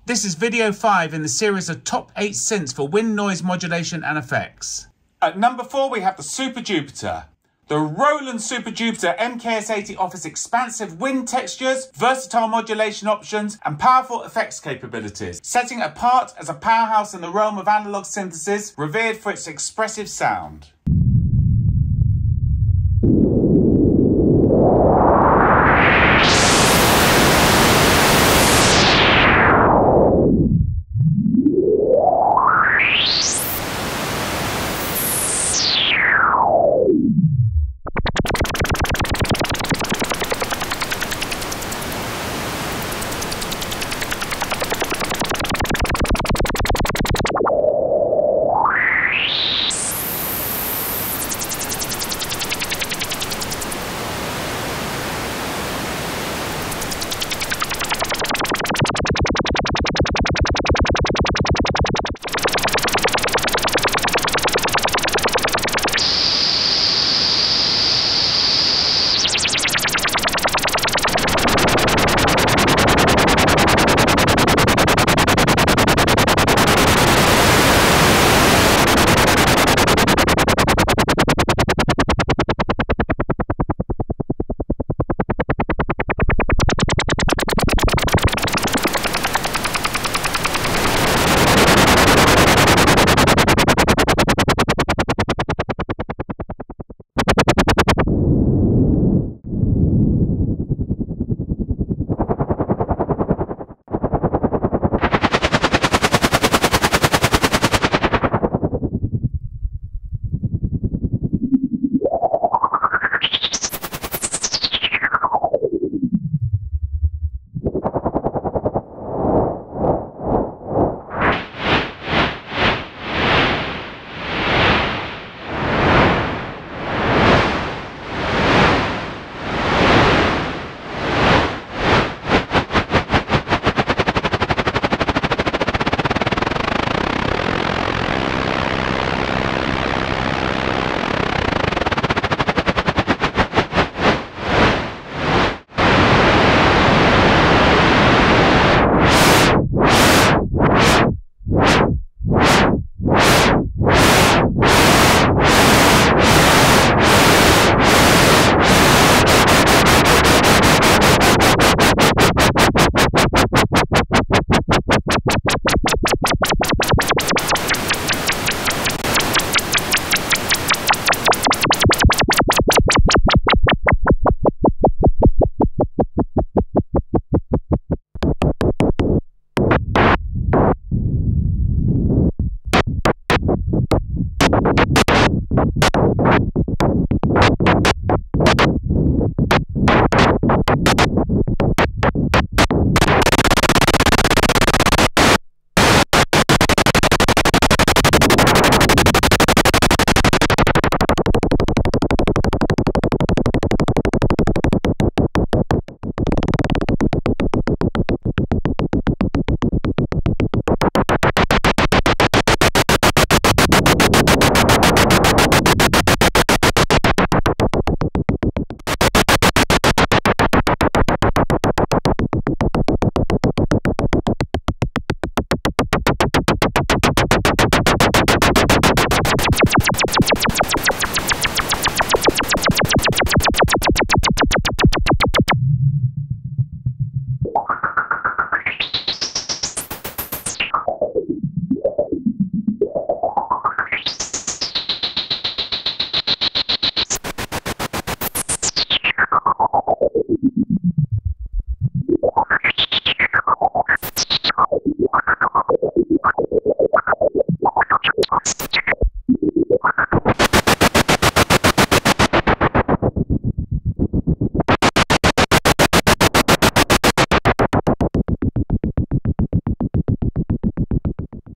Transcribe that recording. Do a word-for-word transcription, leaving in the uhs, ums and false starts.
This is video five in the series of top eight synths for wind noise modulation and effects. At number four, we have the Super Jupiter. The Roland Super Jupiter M K S eighty offers expansive wind textures, versatile modulation options, and powerful effects capabilities, setting it apart as a powerhouse in the realm of analog synthesis, revered for its expressive sound.